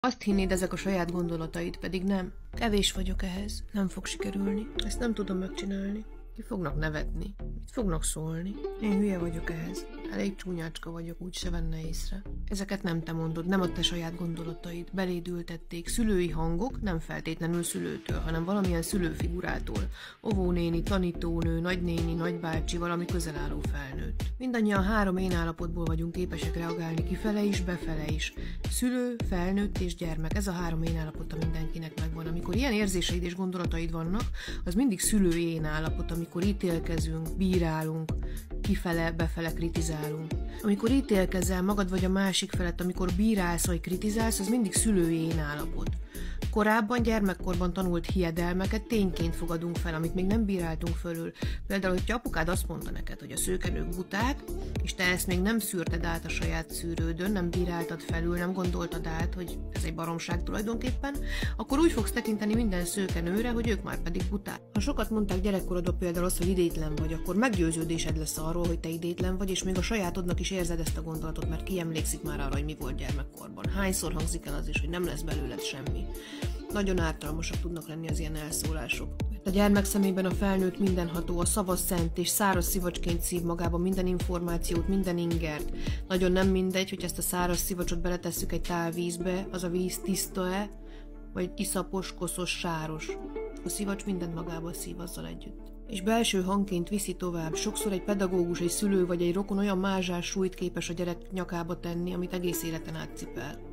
Azt hinnéd, ezek a saját gondolataid, pedig nem. Kevés vagyok ehhez. Nem fog sikerülni. Ezt nem tudom megcsinálni. Ki fognak nevetni? Mit fognak szólni? Én hülye vagyok ehhez. Elég csúnyácska vagyok, úgy se venne észre. Ezeket nem te mondod, nem a te saját gondolataid. Beléd ültették. Szülői hangok, nem feltétlenül szülőtől, hanem valamilyen szülőfigurától. Óvónéni, tanítónő, nagynéni, nagybácsi, valami közel álló felnőtt. Mindannyian 3 én állapotból vagyunk képesek reagálni, kifele is, befele is. Szülő, felnőtt és gyermek. Ez a 3 én állapota mindenkinek megvan. Amikor ilyen érzéseid és gondolataid vannak, az mindig szülői én állapot, amikor ítélkezünk, bírálunk, kifele, befele kritizálunk. Amikor ítélkezel magad vagy a másik felett, amikor bírálsz vagy kritizálsz, az mindig szülői én állapot. Korábban, gyermekkorban tanult hiedelmeket tényként fogadunk fel, amit még nem bíráltunk fölül. Például, hogyha apukád azt mondta neked, hogy a szőkenők buták, és te ezt még nem szűrted át a saját szűrődön, nem bíráltad felül, nem gondoltad át, hogy ez egy baromság tulajdonképpen, akkor úgy fogsz tekinteni minden szőkenőre, hogy ők már pedig buták. Ha sokat mondták gyerekkorodban például azt, hogy idétlen vagy, akkor meggyőződésed lesz arról, hogy te idétlen vagy, és még a sajátodnak is érzed ezt a gondolatot, mert ki emlékszik már arra, hogy mi volt gyermekkorban. Hányszor hangzik el az is, hogy nem lesz belőled semmi. Nagyon ártalmasak tudnak lenni az ilyen elszólások. Mert a gyermek szemében a felnőtt mindenható, a szava szent és száraz szivacsként szív magába minden információt, minden ingert. Nagyon nem mindegy, hogy ezt a száraz szivacsot beletesszük egy tál vízbe, az a víz tiszta-e, vagy iszapos, koszos, sáros. A szivacs mindent magába szív azzal együtt. És belső hangként viszi tovább. Sokszor egy pedagógus, egy szülő vagy egy rokon olyan mázsás súlyt képes a gyerek nyakába tenni, amit egész életen átcipel.